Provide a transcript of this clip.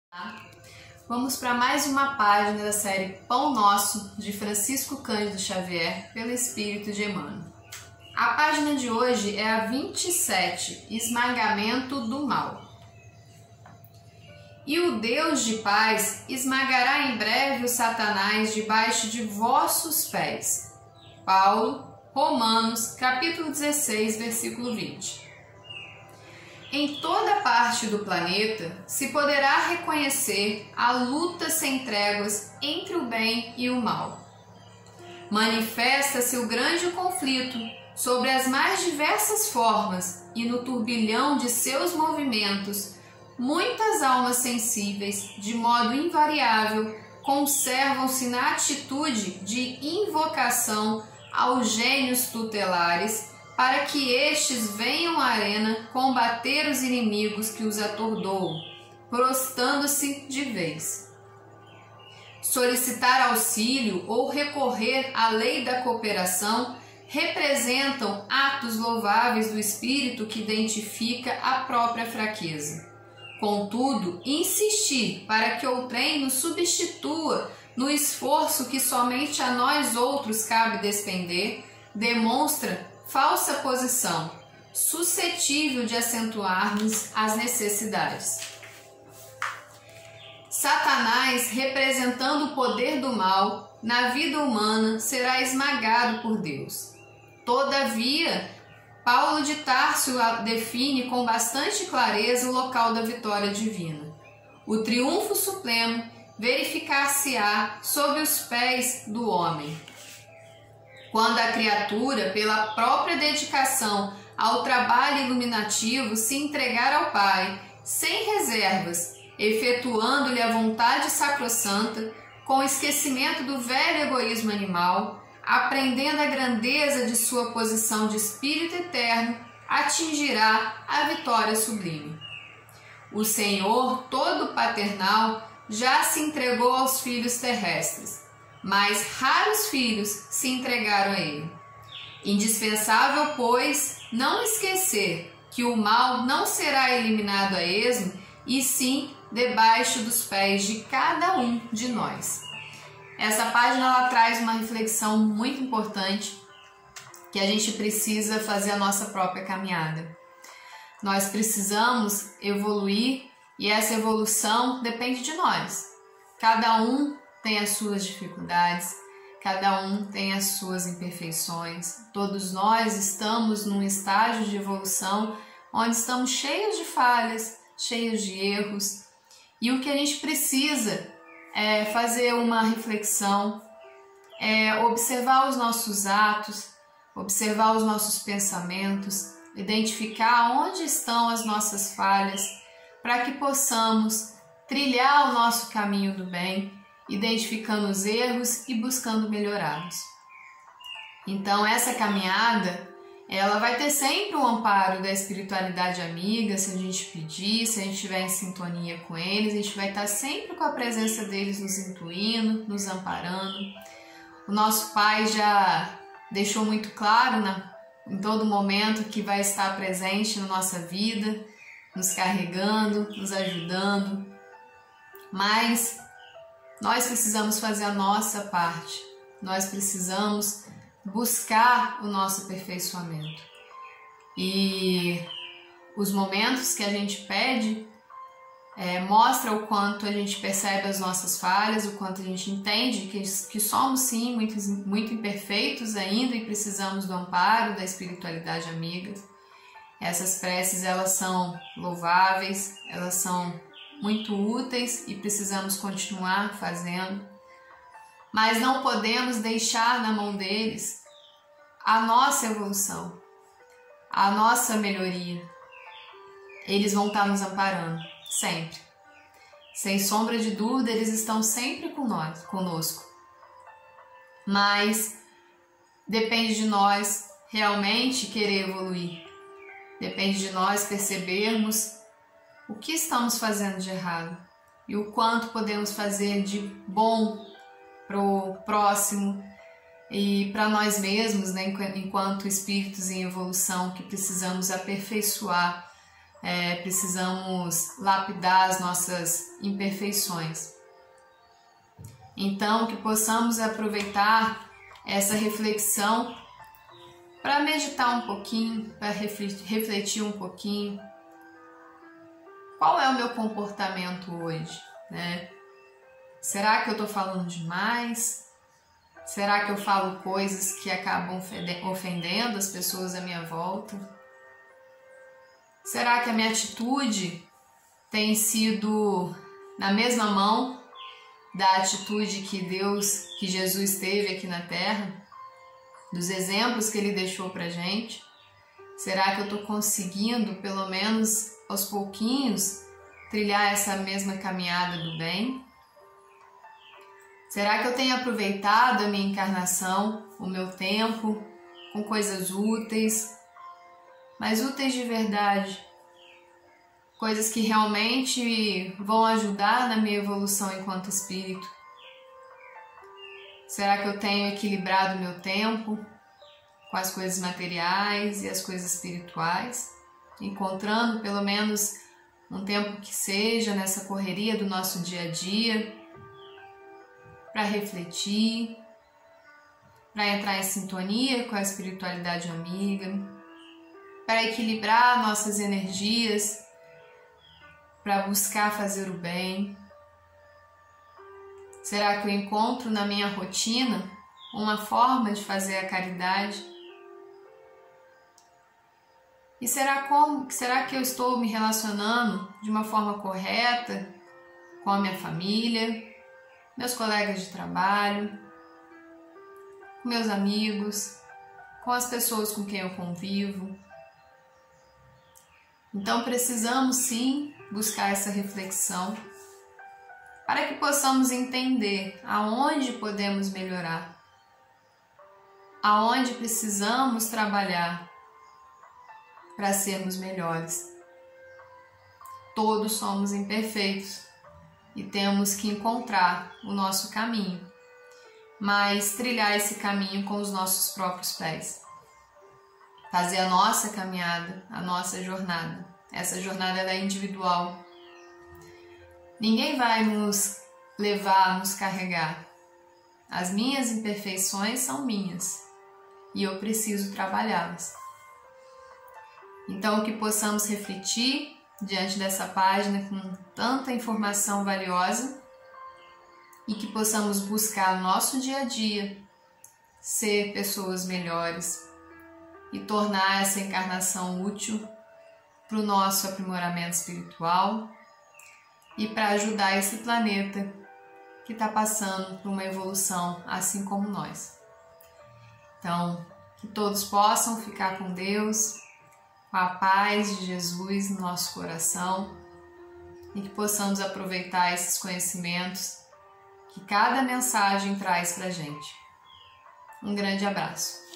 Vamos para mais uma página da série Pão Nosso, de Francisco Cândido Xavier, pelo Espírito de Emmanuel. A página de hoje é a 27, Esmagamento do Mal. E o Deus de paz esmagará em breve o Satanás debaixo de vossos pés. Paulo, Romanos, capítulo 16, versículo 20. Em toda parte do planeta se poderá reconhecer a luta sem tréguas entre o bem e o mal. Manifesta-se o grande conflito sobre as mais diversas formas e no turbilhão de seus movimentos, muitas almas sensíveis, de modo invariável, conservam-se na atitude de invocação aos gênios tutelares, para que estes venham à arena combater os inimigos que os atordoam, prostando-se de vez. Solicitar auxílio ou recorrer à lei da cooperação representam atos louváveis do espírito que identifica a própria fraqueza. Contudo, insistir para que outrem nos substitua no esforço que somente a nós outros cabe despender, demonstra falsa posição, suscetível de acentuar-nos as necessidades. Satanás, representando o poder do mal, na vida humana será esmagado por Deus. Todavia, Paulo de Tarso define com bastante clareza o local da vitória divina. O triunfo supremo verificar-se-á sob os pés do homem, quando a criatura, pela própria dedicação ao trabalho iluminativo, se entregar ao Pai, sem reservas, efetuando-lhe a vontade sacrossanta, com esquecimento do velho egoísmo animal, aprendendo a grandeza de sua posição de espírito eterno, atingirá a vitória sublime. O Senhor, todo paternal, já se entregou aos filhos terrestres, mas raros filhos se entregaram a ele. Indispensável, pois, não esquecer que o mal não será eliminado a esmo, e sim debaixo dos pés de cada um de nós. Essa página ela traz uma reflexão muito importante, que a gente precisa fazer a nossa própria caminhada. Nós precisamos evoluir e essa evolução depende de nós. Cada um tem as suas dificuldades, cada um tem as suas imperfeições. Todos nós estamos num estágio de evolução onde estamos cheios de falhas, cheios de erros. E o que a gente precisa é fazer uma reflexão, observar os nossos atos, observar os nossos pensamentos, identificar onde estão as nossas falhas, para que possamos trilhar o nosso caminho do bem, identificando os erros e buscando melhorá-los. Então essa caminhada, ela vai ter sempre o amparo da espiritualidade amiga, se a gente pedir, se a gente estiver em sintonia com eles, a gente vai estar sempre com a presença deles nos intuindo, nos amparando. O nosso Pai já deixou muito claro em todo momento que vai estar presente na nossa vida, nos carregando, nos ajudando, mas nós precisamos fazer a nossa parte, nós precisamos buscar o nosso aperfeiçoamento. E os momentos que a gente pede mostra o quanto a gente percebe as nossas falhas, o quanto a gente entende que somos sim muito imperfeitos ainda e precisamos do amparo da espiritualidade amiga. Essas preces elas são louváveis, elas são muito úteis e precisamos continuar fazendo, mas não podemos deixar na mão deles a nossa evolução, a nossa melhoria. Eles vão estar nos amparando, sempre. Sem sombra de dúvida, eles estão sempre conosco. Mas depende de nós realmente querer evoluir. Depende de nós percebermos o que estamos fazendo de errado e o quanto podemos fazer de bom para o próximo e para nós mesmos, né, enquanto espíritos em evolução que precisamos aperfeiçoar precisamos lapidar as nossas imperfeições. Então, que possamos aproveitar essa reflexão para meditar um pouquinho, para refletir um pouquinho. Qual é o meu comportamento hoje, né? Será que eu estou falando demais? Será que eu falo coisas que acabam ofendendo as pessoas à minha volta? Será que a minha atitude tem sido na mesma mão da atitude que Jesus teve aqui na Terra? Dos exemplos que Ele deixou pra gente? Será que eu estou conseguindo, pelo menos aos pouquinhos, trilhar essa mesma caminhada do bem? Será que eu tenho aproveitado a minha encarnação, o meu tempo, com coisas úteis, mas úteis de verdade? Coisas que realmente vão ajudar na minha evolução enquanto espírito? Será que eu tenho equilibrado o meu tempo com as coisas materiais e as coisas espirituais? Encontrando pelo menos um tempo que seja nessa correria do nosso dia a dia, para refletir, para entrar em sintonia com a espiritualidade amiga, para equilibrar nossas energias, para buscar fazer o bem? Será que eu encontro na minha rotina uma forma de fazer a caridade? E será que eu estou me relacionando de uma forma correta com a minha família, meus colegas de trabalho, com meus amigos, com as pessoas com quem eu convivo? Então precisamos sim buscar essa reflexão para que possamos entender aonde podemos melhorar, aonde precisamos trabalhar para sermos melhores. Todos somos imperfeitos e temos que encontrar o nosso caminho, mas trilhar esse caminho com os nossos próprios pés. Fazer a nossa caminhada, a nossa jornada. Essa jornada é individual. Ninguém vai nos levar, nos carregar. As minhas imperfeições são minhas e eu preciso trabalhá-las. Então, que possamos refletir diante dessa página com tanta informação valiosa e que possamos buscar no nosso dia a dia ser pessoas melhores e tornar essa encarnação útil para o nosso aprimoramento espiritual e para ajudar esse planeta que está passando por uma evolução assim como nós. Então, que todos possam ficar com Deus, com a paz de Jesus no nosso coração e que possamos aproveitar esses conhecimentos que cada mensagem traz para a gente. Um grande abraço.